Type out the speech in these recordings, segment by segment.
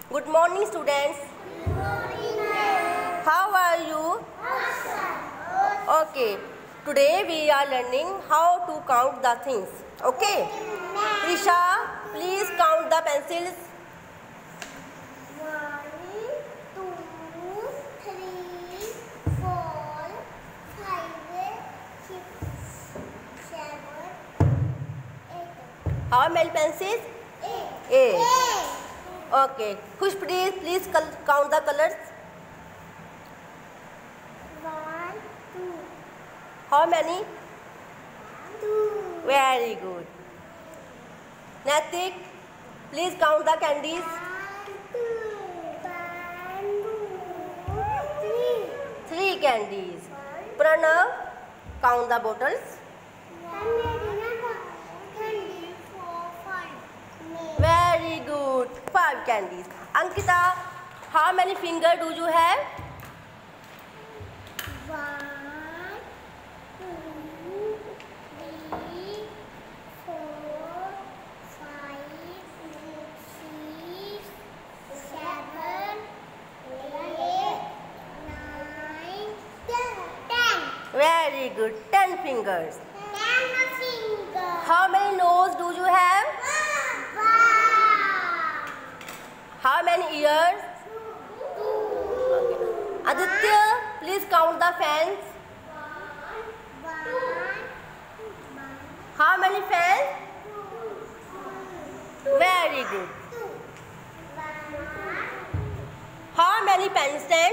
Good morning, students. Good morning. How are you? Okay. Today we are learning how to count the things. Okay. Prisha, please count the pencils. 1, 2, 3, 4, 5, 6, 7, 8. How many pencils? 8. 8. Okay. Khush, please count the colors. 1, 2. How many? 2. Very good. Natik, please count the candies. 3 candies. Pranav, count the bottles. Very good. 5 candies. Ankita, how many fingers do you have? 1, 2, 3, 4, 5, 6, 7, 8, 9, 10. Very good. 10 fingers. 10 fingers. How many nose do you have? 1. How many ears? 2. Aditya, please count the fans. 1. How many fans? Very good. 2. How many pen stand?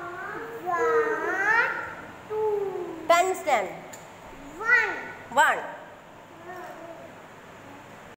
1, 2, Pen stand. 1. 1.